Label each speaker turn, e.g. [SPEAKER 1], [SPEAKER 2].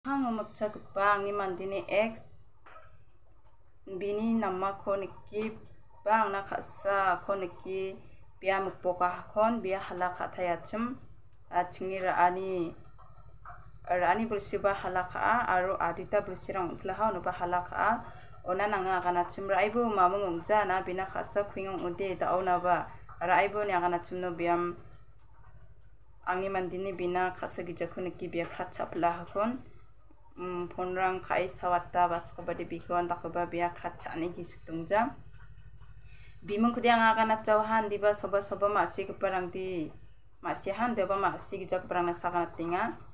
[SPEAKER 1] Hangumukcha bang ni mandini X bini nama koniki bang na khasa koniki bia mukpoka kon bia halaka thayachum achingira ani bulsiba halaka aru adita bulsirang uplaha nuba halaka ona nanga ganachum raibu mamung ungja na bina khasa khwingong ude da ona ba raibu ni ganachum no biam angni mandini bina khasa gija koniki bia khacha plaha kon ponrang kai sawata baskabadi bikon takuba bia khacha ni gisuk tungja bimung kudiang aganat jauhan diba soba soba masih keparang di masih han deba masih gija keparang nasakanat tinga